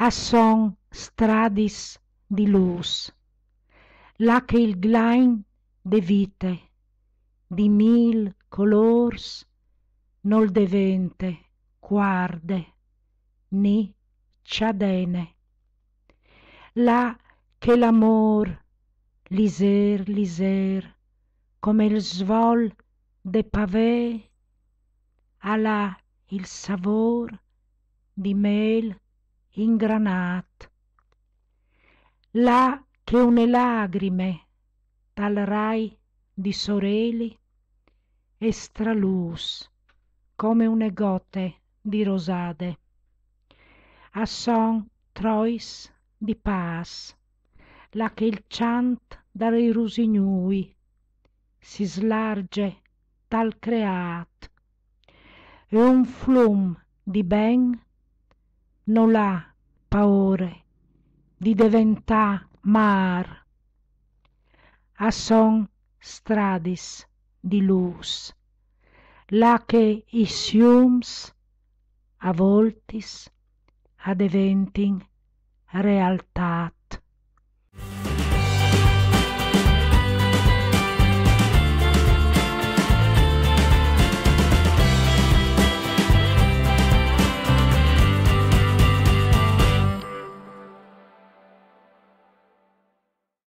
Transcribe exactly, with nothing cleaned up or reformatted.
a son stradis di luz, là che il glain de vite, di mil colors, nol devente guarde, ni ciadene, là che l'amor liser, liser, come il svol de pavé, ha là il savor di mel ingranat, là che une lagrime dal rai di soreli estralus come une gote di rosade, a son trois di pas, là che il ciant dai rusignui si slarge dal creat, e un flum di ben non ha paure di diventà mar, a son stradis di luz, là che i siums a voltis adeventin realtà.